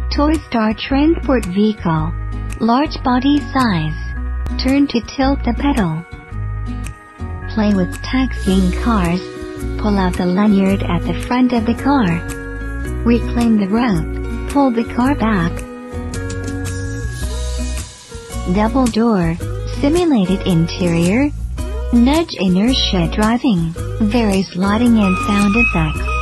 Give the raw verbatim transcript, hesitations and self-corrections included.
Toy Star Transport Vehicle. Large body size. Turn to tilt the pedal. Play with taxiing cars. Pull out the lanyard at the front of the car. Reclaim the rope. Pull the car back. Double door. Simulated interior. Nudge inertia driving. Various lighting and sound effects.